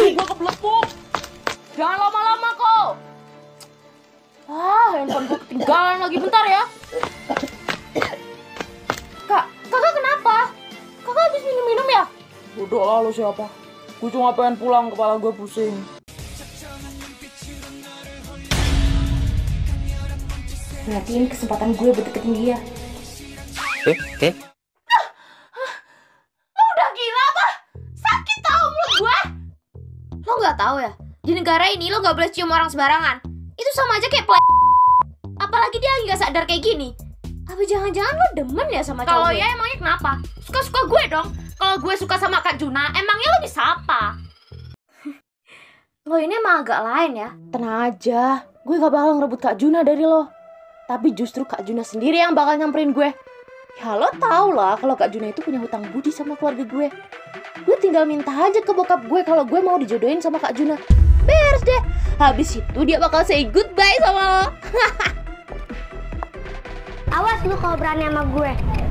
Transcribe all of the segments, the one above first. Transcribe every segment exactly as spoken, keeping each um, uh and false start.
gua kebelepuk. Jangan lama-lama kok. Ah, handphone gua ketinggalan lagi, bentar ya. Kak, kakak kenapa? Kakak habis minum-minum ya? Bodoh lah lo siapa. Gue cuma pengen pulang, kepala gue pusing. Berarti ini kesempatan gue buat deketin dia. Eh, eh. Lo udah gila apa? Sakit tau mulut gue. Lo nggak tahu ya? Di negara ini lo nggak boleh cium orang sembarangan. Itu sama aja kayak play. Apalagi dia lagi nggak sadar kayak gini. Apa jangan-jangan lo demen ya sama cowok? Kalau ya emangnya kenapa? Suka-suka gue dong. Kalau gue suka sama Kak Juna, emangnya lo bisa apa? Lo ini emang agak lain ya. Tenang aja, gue gak bakal ngerebut Kak Juna dari lo. Tapi justru Kak Juna sendiri yang bakal nyamperin gue. Ya lo tau lah kalau Kak Juna itu punya hutang budi sama keluarga gue. Gue tinggal minta aja ke bokap gue kalau gue mau dijodohin sama Kak Juna. Beres deh. Habis itu dia bakal say goodbye sama lo. Awas lo kalau berani sama gue.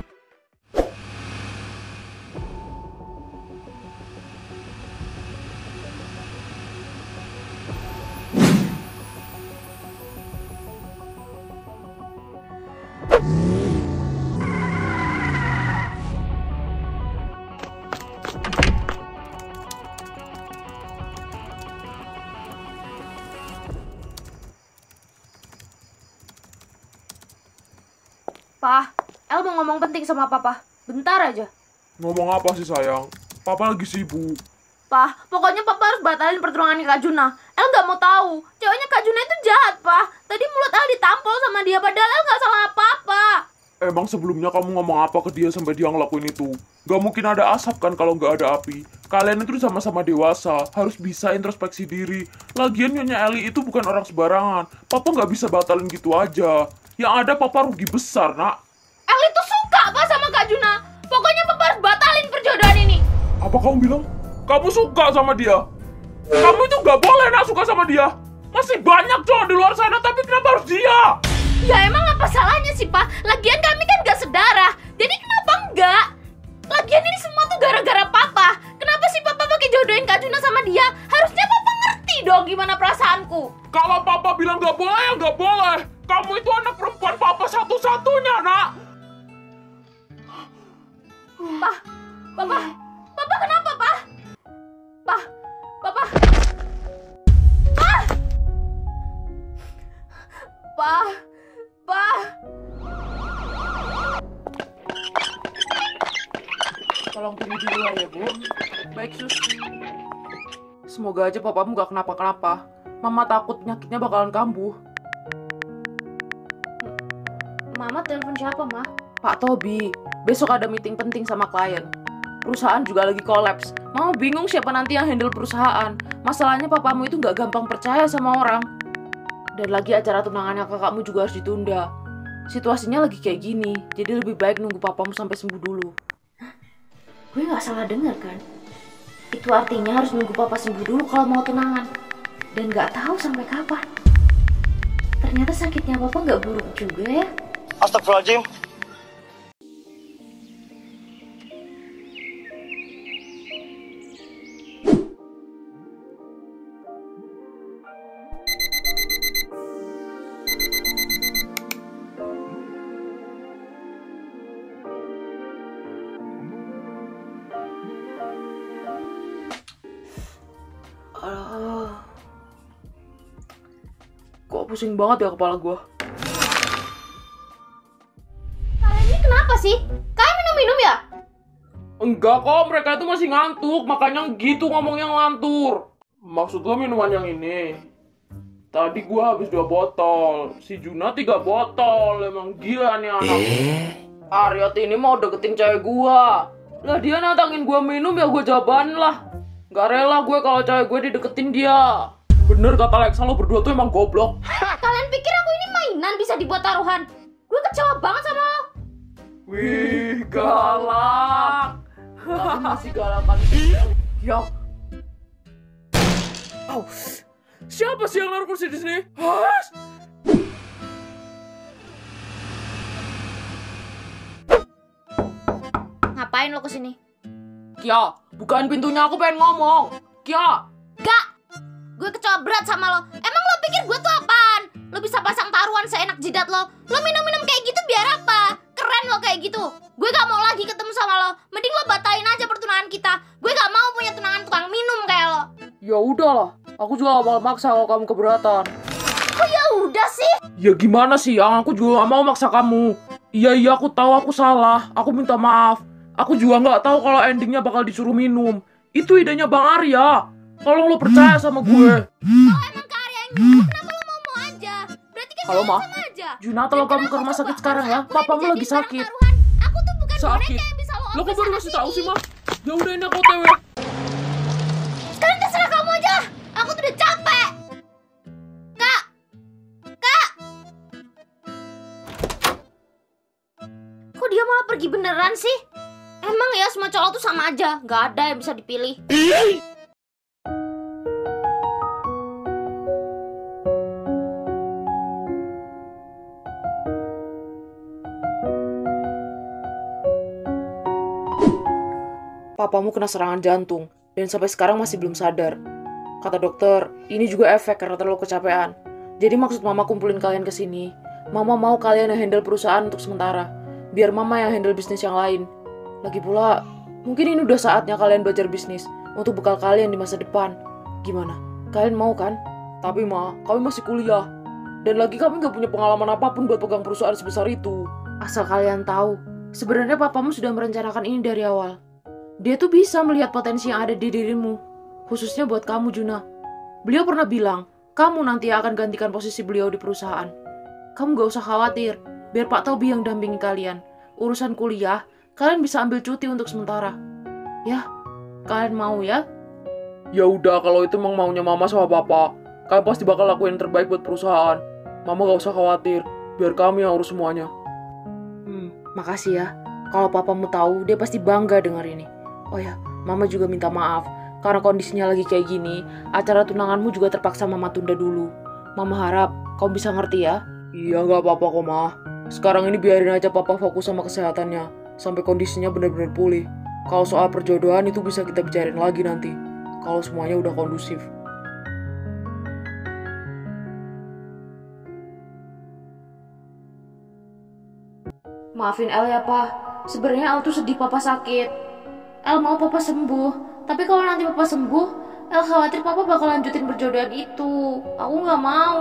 Pa, El mau ngomong penting sama Papa. Bentar aja. Ngomong apa sih sayang? Papa lagi sibuk. Pa, pokoknya Papa harus batalin pertunangannya Kak Juna. El gak mau tahu. Ceweknya Kak Juna itu jahat, Pa. Tadi mulut El ditampol sama dia, padahal El gak salah apa-apa. Emang sebelumnya kamu ngomong apa ke dia sampai dia ngelakuin itu? Gak mungkin ada asap kan kalau gak ada api. Kalian itu sama-sama dewasa, harus bisa introspeksi diri. Lagian Nyonya Eli itu bukan orang sembarangan. Papa gak bisa batalin gitu aja. Yang ada Papa rugi besar, nak. El itu suka, Pa, sama Kak Juna. Pokoknya Papa harus batalin perjodohan ini. Apa kamu bilang? Kamu suka sama dia? Kamu itu gak boleh nak suka sama dia. Masih banyak cowok di luar sana, tapi kenapa harus dia? Ya emang apa salahnya sih, Pa? Lagian kami kan gak sedarah. Jadi kenapa enggak? Lagian ini semua tuh gara-gara Papa. Kenapa sih Papa pakai jodohin Kak Juna sama dia? Harusnya Papa ngerti dong gimana perasaanku. Kalau Papa bilang gak boleh, ya gak boleh. Kamu itu anak perempuan Papa satu-satunya, nak. Pa, Papa, Papa kenapa, Pa? Pa, Papa. Pa! Pa, Pa. Tolong tunggu di luar ya, Bu. Baik, Sus. Semoga aja papamu gak kenapa-kenapa. Mama takut penyakitnya bakalan kambuh. Mama telepon siapa, Ma? Pak Tobi, besok ada meeting penting sama klien. Perusahaan juga lagi kolaps. Mama bingung siapa nanti yang handle perusahaan. Masalahnya papamu itu gak gampang percaya sama orang. Dan lagi acara tunangannya kakakmu juga harus ditunda. Situasinya lagi kayak gini, jadi lebih baik nunggu papamu sampai sembuh dulu. Gue gak salah dengar kan? Itu artinya harus nunggu papa sembuh dulu kalau mau tunangan. Dan gak tahu sampai kapan. Ternyata sakitnya papa gak buruk juga ya. Astagfirullahaladzim. Aduh. Kok pusing banget ya kepala gue. Kalian ini kenapa sih? Kalian minum-minum ya? Enggak kok, mereka itu masih ngantuk, makanya gitu ngomongnya ngelantur. Maksud gua minuman yang ini. Tadi gua habis dua botol, si Juna tiga botol, emang gila nih anak. Aryat ini mau deketin cewek gua. Lah dia nantangin gua minum ya gua jabanin lah. Gak rela gue kalau cewek gue dideketin dia. Bener kata Lexa, lo berdua tuh emang goblok. Kalian pikir aku ini mainan bisa dibuat taruhan? Gue kecewa banget sama lo. Wih, galak. Tapi masih galakan. Ya. Au. Siapa sih yang naruh kursi di sini? Has? Ngapain lo kesini? Kia, bukain pintunya, aku pengen ngomong. Kia. Gak berat sama lo. Emang lo pikir gue tuh apaan? Lo bisa pasang taruhan seenak jidat lo. Lo minum-minum kayak gitu biar apa? Keren lo kayak gitu. Gue gak mau lagi ketemu sama lo. Mending lo batalin aja pertunangan kita. Gue gak mau punya tunangan tukang minum kayak lo. Ya udahlah, aku juga gak bakal maksa kalau kamu keberatan. Kok ya udah sih? Ya gimana sih, yang aku juga gak mau maksa kamu. Iya iya aku tahu aku salah, aku minta maaf. Aku juga nggak tahu kalau endingnya bakal disuruh minum. Itu idenya Bang Arya. Tolong lo percaya sama gue. Kalau emang ke Arya yang nyuruh, kenapa lo mau-mau aja? Berarti kan Halo, jalan Ma. sama aja. Juna, tolong kamu ke rumah sakit sekarang ya. Papamu lagi sakit. Aku tuh bukan Sakit? boneka yang bisa lo Lo kok oplos baru sana ngasih tahu sini. sih, Mah? Ya udah ini aku O T W. Sekarang terserah kamu aja. Aku tuh udah capek. Kak. Kak. Kok dia malah pergi beneran sih? Emang ya semua cowok tuh sama aja. Gak ada yang bisa dipilih. Papamu kena serangan jantung dan sampai sekarang masih belum sadar. Kata dokter, ini juga efek karena terlalu kecapean. Jadi maksud mama kumpulin kalian ke sini. Mama mau kalian yang handle perusahaan untuk sementara, biar mama yang handle bisnis yang lain. Lagi pula, mungkin ini udah saatnya kalian belajar bisnis untuk bekal kalian di masa depan. Gimana? Kalian mau kan? Tapi Ma, kami masih kuliah. Dan lagi kami gak punya pengalaman apapun buat pegang perusahaan sebesar itu. Asal kalian tahu, sebenarnya papamu sudah merencanakan ini dari awal. Dia tuh bisa melihat potensi yang ada di dirimu, khususnya buat kamu, Juna. Beliau pernah bilang, kamu nanti akan gantikan posisi beliau di perusahaan. Kamu gak usah khawatir, biar Pak Tobi yang dampingi kalian. Urusan kuliah, kalian bisa ambil cuti untuk sementara. Ya, kalian mau ya? Ya udah kalau itu emang maunya Mama sama Papa, kalian pasti bakal lakuin yang terbaik buat perusahaan. Mama gak usah khawatir, biar kami yang urus semuanya. Hmm, makasih ya. Kalau papamu tahu, dia pasti bangga dengar ini. Oh ya, Mama juga minta maaf. Karena kondisinya lagi kayak gini, acara tunanganmu juga terpaksa Mama tunda dulu. Mama harap kamu bisa ngerti ya. Iya gak apa-apa kok, Ma. Sekarang ini biarin aja Papa fokus sama kesehatannya, sampai kondisinya benar-benar pulih. Kalau soal perjodohan itu bisa kita bicarain lagi nanti, kalau semuanya udah kondusif. Maafin El ya, Pa. Sebenarnya El tuh sedih Papa sakit. El mau Papa sembuh. Tapi kalau nanti Papa sembuh, El khawatir Papa bakal lanjutin perjodohan itu. Aku nggak mau.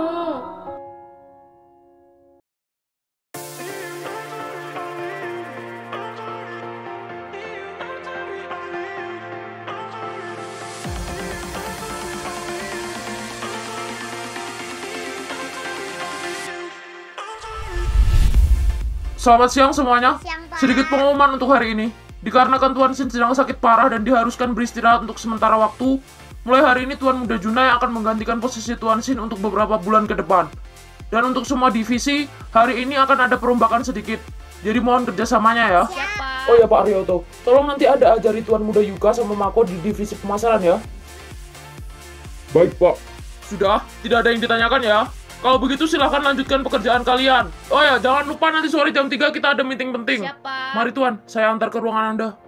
Selamat siang semuanya. Siang, Pak. Sedikit pengumuman untuk hari ini. Dikarenakan Tuan Sin sedang sakit parah dan diharuskan beristirahat untuk sementara waktu, mulai hari ini Tuan Muda Juna yang akan menggantikan posisi Tuan Sin untuk beberapa bulan ke depan. Dan untuk semua divisi, hari ini akan ada perombakan sedikit. Jadi mohon kerjasamanya ya. Siapa? Oh ya Pak Rioto, tolong nanti ada ajari Tuan Muda Yuka sama Mako di divisi pemasaran ya. Baik Pak. Sudah, tidak ada yang ditanyakan ya. Kalau begitu silahkan lanjutkan pekerjaan kalian. Oh ya, jangan lupa nanti sore jam tiga kita ada meeting penting. Siapa? Mari Tuan, saya antar ke ruangan Anda.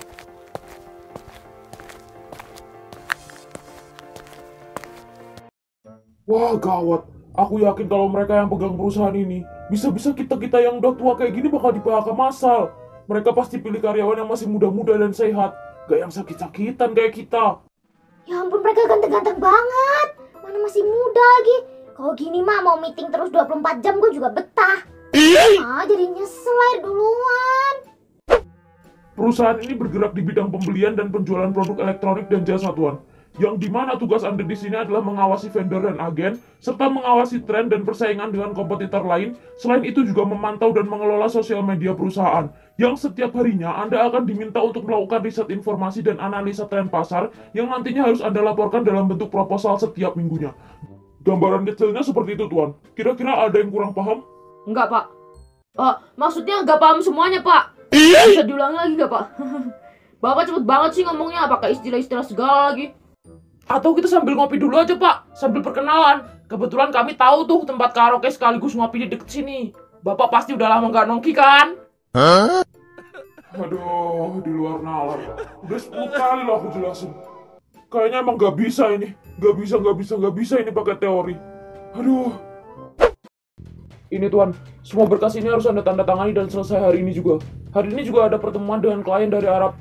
Wah gawat, aku yakin kalau mereka yang pegang perusahaan ini, bisa-bisa kita-kita yang udah tua kayak gini bakal di P H K massal. Mereka pasti pilih karyawan yang masih muda-muda dan sehat, gak yang sakit-sakitan kayak kita. Ya ampun, mereka ganteng-ganteng banget. Mana masih muda lagi. Kalau gini mah mau meeting terus dua puluh empat jam gue juga betah. Ah, jadi nyesel air duluan. Perusahaan ini bergerak di bidang pembelian dan penjualan produk elektronik dan jasa Tuan. Yang dimana tugas Anda di sini adalah mengawasi vendor dan agen, serta mengawasi tren dan persaingan dengan kompetitor lain. Selain itu juga memantau dan mengelola sosial media perusahaan, yang setiap harinya Anda akan diminta untuk melakukan riset informasi dan analisa tren pasar, yang nantinya harus Anda laporkan dalam bentuk proposal setiap minggunya. Gambaran kecilnya seperti itu Tuan. Kira-kira ada yang kurang paham? Enggak, Pak. Oh, maksudnya nggak paham semuanya, Pak. Bisa diulangi lagi nggak, Pak? Bapak cepet banget sih ngomongnya, pakai istilah-istilah segala lagi. Atau kita sambil ngopi dulu aja, Pak. Sambil perkenalan. Kebetulan kami tahu tuh tempat karaoke sekaligus ngopi di deket sini. Bapak pasti udah lama nggak nongki kan? Aduh, di luar nalar. Udah sepuluh kali loh aku jelasin. Kayaknya emang gak bisa ini. Gak bisa, gak bisa, gak bisa ini pakai teori. Aduh. Ini Tuan, semua berkas ini harus Anda tanda tangani dan selesai hari ini juga. Hari ini juga ada pertemuan dengan klien dari Arab.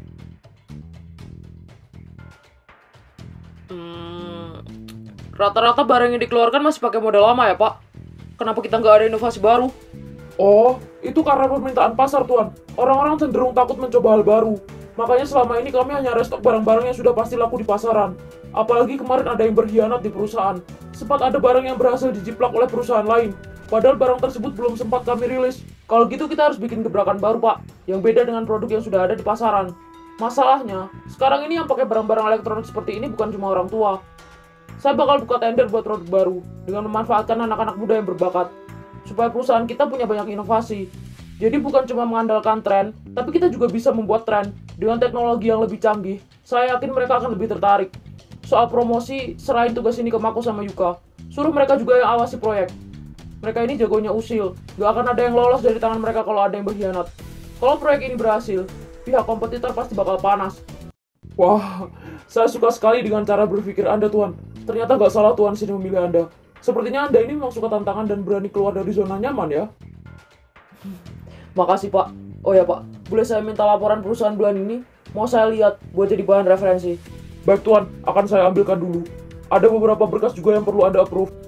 Hmm, rata-rata barang yang dikeluarkan masih pakai model lama ya, Pak? Kenapa kita nggak ada inovasi baru? Oh, itu karena permintaan pasar, Tuan. Orang-orang cenderung takut mencoba hal baru. Makanya selama ini kami hanya restock barang-barang yang sudah pasti laku di pasaran. Apalagi kemarin ada yang berkhianat di perusahaan. Sempat ada barang yang berhasil dijiplak oleh perusahaan lain. Padahal barang tersebut belum sempat kami rilis. Kalau gitu kita harus bikin gebrakan baru, Pak. Yang beda dengan produk yang sudah ada di pasaran. Masalahnya, sekarang ini yang pakai barang-barang elektronik seperti ini bukan cuma orang tua. Saya bakal buka tender buat produk baru dengan memanfaatkan anak-anak muda yang berbakat. Supaya perusahaan kita punya banyak inovasi. Jadi bukan cuma mengandalkan tren, tapi kita juga bisa membuat tren dengan teknologi yang lebih canggih. Saya yakin mereka akan lebih tertarik. Soal promosi, serahin tugas ini ke Mako sama Yuka. Suruh mereka juga yang awasi proyek. Mereka ini jagonya usil, gak akan ada yang lolos dari tangan mereka kalau ada yang berkhianat. Kalau proyek ini berhasil, pihak kompetitor pasti bakal panas. Wah, saya suka sekali dengan cara berpikir Anda, Tuan. Ternyata gak salah Tuan sini memilih Anda. Sepertinya Anda ini memang suka tantangan dan berani keluar dari zona nyaman ya. Makasih, Pak. Oh ya, Pak, boleh saya minta laporan perusahaan bulan ini? Mau saya lihat buat jadi bahan referensi. Baik, Tuan, akan saya ambilkan dulu. Ada beberapa berkas juga yang perlu Anda approve.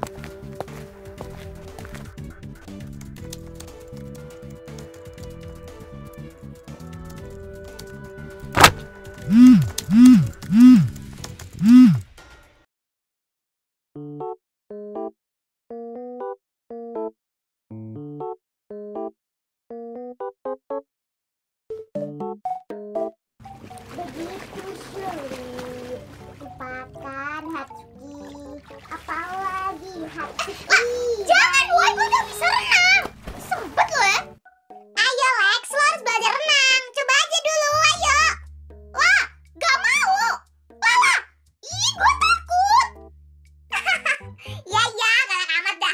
Begitu sulit lupakan Hatsuki. Apalagi Hatsuki. Jangan, woy, gue gak bisa renang. Sempet lo ya. Ayo Lex, lo harus belajar renang. Coba aja dulu, ayo. Lah, gak mau. Lala, ih gue takut. Ya ya, galak amat dah.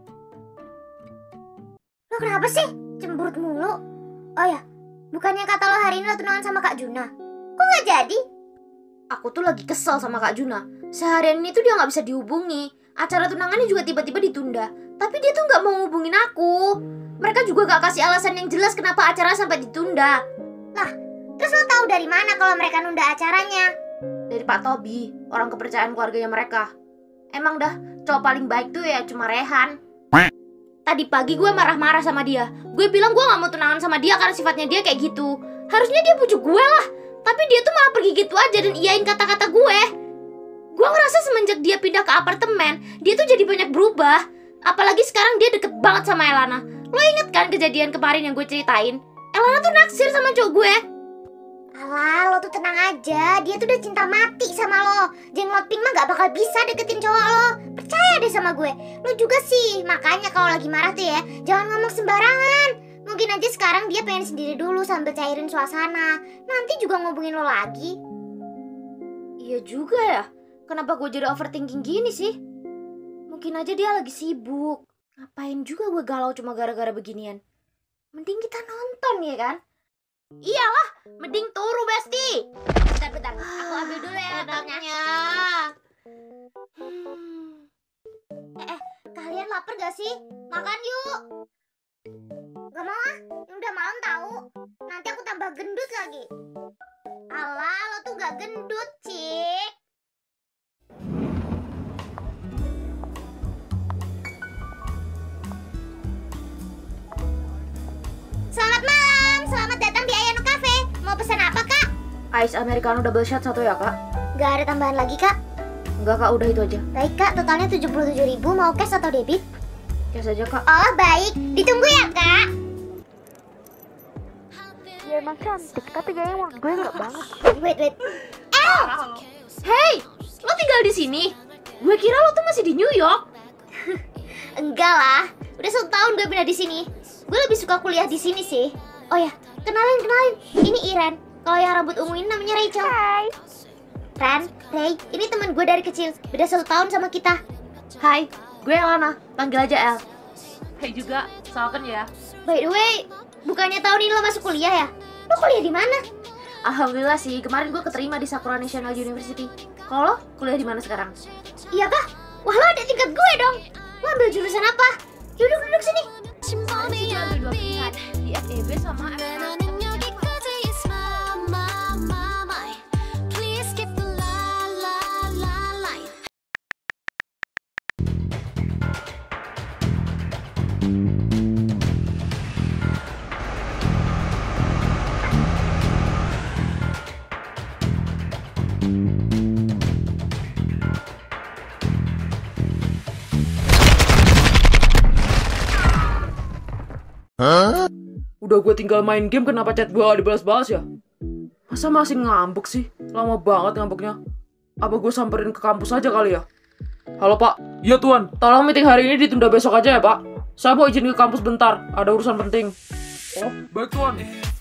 Lo kenapa sih? Cemberut mulu. Oh ya, bukannya kata lo hari ini lo tunangan sama Kak Juna? Kok gak jadi? Aku tuh lagi kesel sama Kak Juna. Seharian ini tuh dia gak bisa dihubungi. Acara tunangannya juga tiba-tiba ditunda. Tapi dia tuh gak mau hubungin aku. Mereka juga gak kasih alasan yang jelas kenapa acara sampai ditunda. Lah, terus lo tahu dari mana kalau mereka nunda acaranya? Dari Pak Tobi, orang kepercayaan keluarganya mereka. Emang dah, cowok paling baik tuh ya cuma Rehan. Tadi pagi gue marah-marah sama dia. Gue bilang gue gak mau tunangan sama dia karena sifatnya dia kayak gitu. Harusnya dia pujuk gue lah. Tapi dia tuh malah pergi gitu aja dan iyain kata-kata gue. Gue ngerasa semenjak dia pindah ke apartemen, dia tuh jadi banyak berubah. Apalagi sekarang dia deket banget sama Elana. Lo inget kan kejadian kemarin yang gue ceritain? Elana tuh naksir sama cowok gue. Alah, lo tuh tenang aja. Dia tuh udah cinta mati sama lo. Jenglot Pink mah gak bakal bisa deketin cowok lo. Percaya deh sama gue. Lo juga sih. Makanya kalau lagi marah tuh ya, jangan ngomong sembarangan. Mungkin aja sekarang dia pengen sendiri dulu sambil cairin suasana. Nanti juga ngubungin lo lagi. Iya juga ya. Kenapa gue jadi overthinking gini sih? Mungkin aja dia lagi sibuk. Ngapain juga gue galau cuma gara-gara beginian? Mending kita nonton ya kan? Iyalah, mending turu Besti. Bentar-bentar, aku ambil dulu ya otaknya. Hmm. Eh, eh, kalian lapar gak sih? Makan yuk. Gak mau ah, ini udah malam tahu. Nanti aku tambah gendut lagi. Alah, lo tuh gak gendut, Cik. Selamat malam, selamat datang di Ayano Cafe. Mau pesan apa, Kak? Ice Americano double shot satu ya kak? Gak ada tambahan lagi, Kak. Enggak kak, udah itu aja. Baik, Kak, totalnya tujuh puluh tujuh ribu. Mau cash atau debit? Cash aja kak. Oh, baik. Ditunggu ya, Kak. Ya emang cantik, tapi kayaknya menurut gue enggak banget. Wait, wait. Eh! Hey, lo tinggal di sini? Gue kira lo tuh masih di New York. Enggak lah. Udah satu tahun gue pindah di sini. Gue lebih suka kuliah di sini sih. Oh ya, kenalin, kenalin. Ini Iren. Kalau yang rambut ungu ini namanya Rachel. Hai. Ren, Ray, ini teman gue dari kecil. Beda satu tahun sama kita. Hai, gue Elana. Panggil aja El. Hai juga, salahkan ya. By the way, bukannya tahun ini lo masuk kuliah ya? Lo kuliah di mana? Alhamdulillah sih, kemarin gue keterima di Sakura National University. Kalau lo, kuliah di mana sekarang? Iya kah? Wah, lo ada tingkat gue dong. Lo ambil jurusan apa? Duduk, duduk sini. Kemarin sih gue ambil dua pilihan, di F E B sama M K. Udah gue tinggal main game, kenapa chat gue gak dibalas-balas ya? Masa masih ngambek sih? Lama banget ngambeknya. Apa gue samperin ke kampus aja kali ya? Halo pak. Iya tuan. Tolong meeting hari ini ditunda besok aja ya pak. Saya mau izin ke kampus bentar, ada urusan penting. Oh, baik tuan.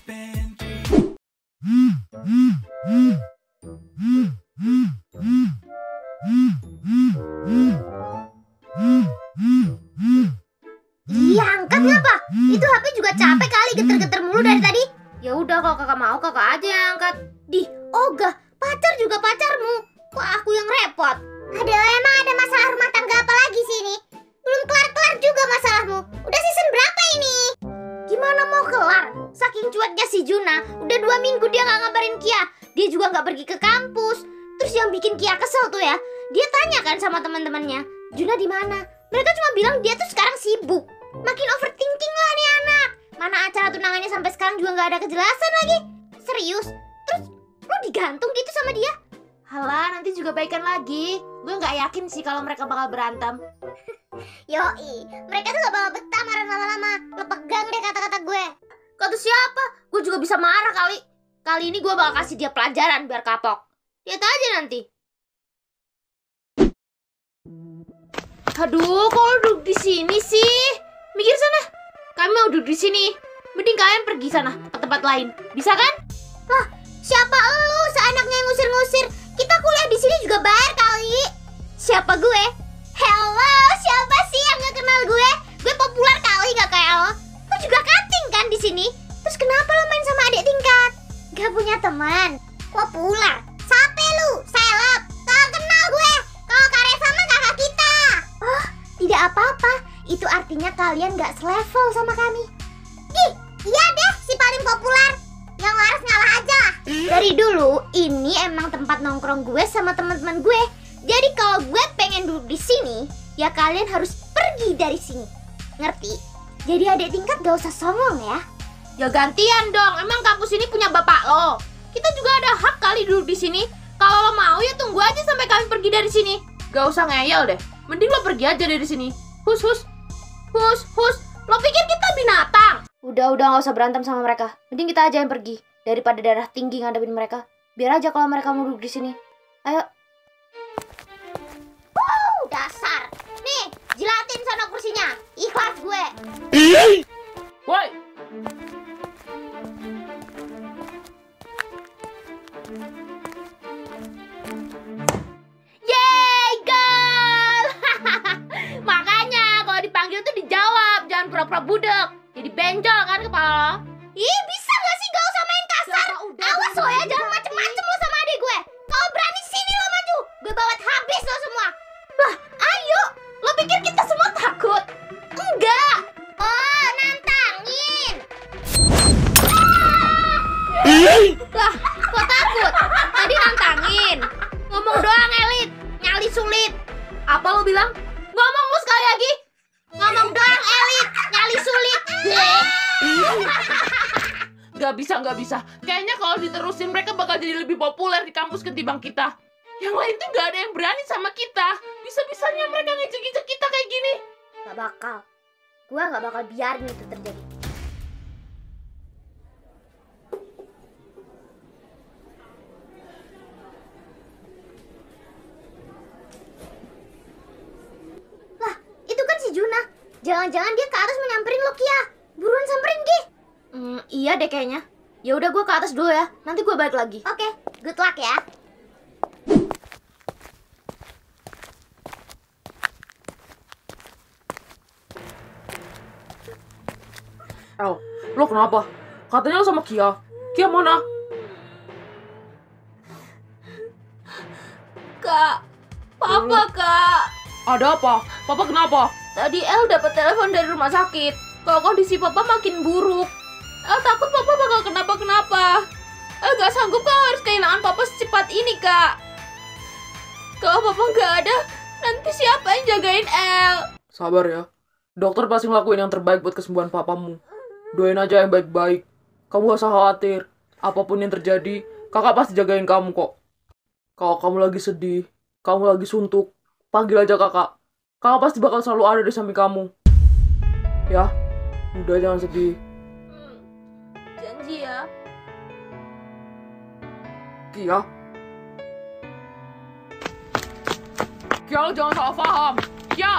Iya, angkat ngapa? Itu H P juga capek kali, geter-geter mulu dari tadi. Ya udah, kalau kakak mau kakak aja yang angkat. Di, ogah, pacar juga pacarmu. Kok aku yang repot? Ada, emang ada masalah rumah tangga apa lagi sih ini? Belum kelar-kelar juga masalahmu. Udah season berapa ini? Gimana mau kelar? Saking cueknya si Juna, udah dua minggu dia gak ngabarin Kia. Dia juga gak pergi ke kampus. Terus yang bikin Kia kesel tuh ya, dia tanya kan sama teman-temannya, Juna di mana? Mereka cuma bilang dia tuh sekarang sibuk. Makin overthinking lah nih anak. Mana acara tunangannya sampai sekarang juga gak ada kejelasan lagi. Serius? Terus lu digantung gitu sama dia? Halah, nanti juga baikan lagi. Gue nggak yakin sih kalau mereka bakal berantem. Yoi, mereka tuh gak bakal betah marah lama-lama. Lo pegang deh kata-kata gue. Kata siapa? Gue juga bisa marah kali. Kali ini gue bakal kasih dia pelajaran biar kapok. Lihat aja nanti. Aduh, kok lo duduk di sini sih? Mikir sana. Kami mau duduk di sini. Mending kalian pergi sana ke tempat lain. Bisa kan? Lah, siapa lu seenaknya yang ngusir-ngusir? Kita kuliah di sini juga bayar kali. Siapa gue? Hello, siapa sih yang gak kenal gue? Gue populer kali gak kayak lo. Lo juga cutting kan di sini. Terus kenapa lo main sama adik tingkat? Gak punya teman. Populer. Siapa lu? Seleb. Gak kenal gue. Kalau Kak Reva mah kakak kita. Oh, tidak apa-apa. Itu artinya kalian gak selevel sama kami. Ih, iya deh si paling populer. Yang waras ngalah aja lah. Dari dulu ini emang tempat nongkrong gue sama teman-teman gue. Jadi kalau gue pengen duduk di sini, ya kalian harus pergi dari sini. Ngerti? Jadi adik tingkat gak usah songong ya. Ya gantian dong. Emang kampus ini punya bapak lo. Kita juga ada hak kali duduk di sini. Kalau lo mau ya tunggu aja sampai kami pergi dari sini. Gak usah ngeyel deh. Mending lo pergi aja dari sini. Hus hus. Hus hus. Lo pikir kita binatang? Udah udah gak usah berantem sama mereka. Mending kita aja yang pergi daripada darah tinggi ngadepin mereka. Biar aja kalau mereka mau duduk di sini. Ayo. Wow, dasar. Nih, jilatin sana kursinya. Ikhlas gue. Woi. Yeay, gol! Makanya kalau dipanggil tuh dijawab, jangan pura-pura budek. Jadi benjol kan kepala lo. Ih, bisa gak sih gak usah main kasar? Awas lo ya, jangan macem-macem lo sama adik gue. Kalau berani sini lo maju. Gue bawat habis lo semua. Lah, ayo. Lo pikir kita semua takut? Enggak. Oh, nantangin. Lah, kok takut? Tadi nantangin. Ngomong doang elit, nyali sulit. Apa lo bilang? Ngomong lu sekali lagi. Ngomong doang elit, nyali sulit. Gak bisa, gak bisa. Kayaknya kalau diterusin mereka bakal jadi lebih populer di kampus ketimbang kita. Yang lain tuh gak ada yang berani sama kita. Bisa-bisanya mereka ngejek-ngejek kita kayak gini. Gak bakal. Gue gak bakal biarin itu terjadi. Lah, itu kan si Juna. Jangan-jangan dia ke atas mau nyamperin lo, Kia. Buruan samperin, Ki. Hmm, iya deh kayaknya. Ya udah gue ke atas dulu ya. Nanti gue balik lagi. Oke, good luck ya. El, lo kenapa? Katanya lo sama Kia. Kia mana? Papa, Kak. Ada apa? Papa kenapa? Tadi El dapat telepon dari rumah sakit. Kalau kondisi Papa makin buruk. El takut Papa bakal kenapa-kenapa. El gak sanggup kalau harus kehilangan Papa secepat ini, Kak. Kalau Papa gak ada, nanti siapa yang jagain El? Sabar ya. Dokter pasti ngelakuin yang terbaik buat kesembuhan papamu. Doain aja yang baik-baik. Kamu gak usah khawatir. Apapun yang terjadi, kakak pasti jagain kamu kok. Kalau kamu lagi sedih, kamu lagi suntuk, panggil aja kakak. Kakak pasti bakal selalu ada di samping kamu. Ya, udah jangan sedih. Hmm, janji ya. Kia. Kia, lo jangan salah paham. Kia.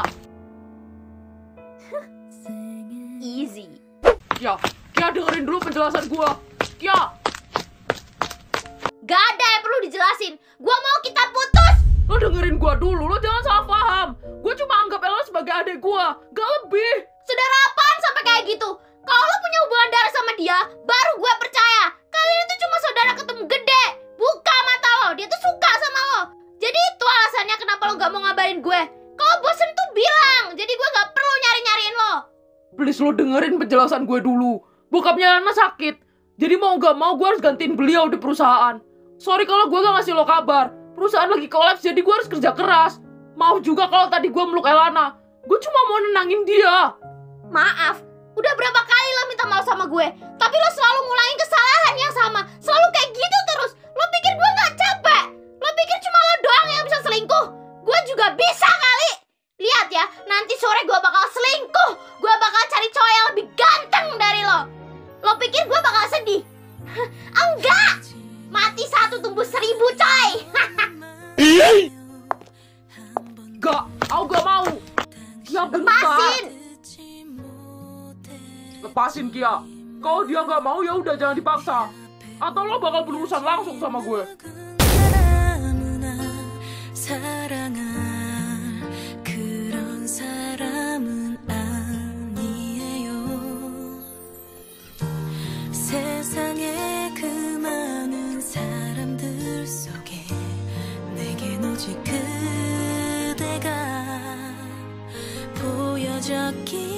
Easy. Kia, Kia dengerin dulu penjelasan gua. Kia. Gak ada yang perlu dijelasin. Gua mau kita putus. Lo dengerin gua dulu, lo jangan salah paham. Gua cuma anggap Ella sebagai adik gua, gak lebih. Saudara apaan sampai kayak gitu? Kalau lo punya hubungan darah sama dia, baru gue percaya. Kalian itu cuma saudara ketemu gede. Buka mata lo, dia tuh suka sama lo. Jadi itu alasannya kenapa lo gak mau ngabarin gue. Kalau bosen tuh bilang, jadi gue gak perlu nyari-nyariin lo. Please lo dengerin penjelasan gue dulu. Bokapnya Lana sakit, jadi mau gak mau gue harus gantiin beliau di perusahaan. Sorry kalau gue gak ngasih lo kabar. Perusahaan lagi kolaps, jadi gue harus kerja keras. Maaf juga kalau tadi gue meluk Elana. Gue cuma mau nenangin dia. Maaf, udah berapa kali lo minta maaf sama gue, tapi lo selalu ngulangin kesalahan yang sama. Selalu kayak gitu terus. Lo pikir gue gak capek? Lo pikir cuma lo doang yang bisa selingkuh? Gue juga bisa kali. Lihat ya, nanti sore gue bakal selingkuh. Gue bakal cari cowok yang lebih ganteng dari lo. Lo pikir gue bakal sedih? Enggak. Mati satu tumbuh seribu, coy. Gak, aku gak mau. Kia bentar. Lepasin. Lepasin Kia. Kalau dia nggak mau ya udah jangan dipaksa. Atau lo bakal berurusan langsung sama gue. 보여줬기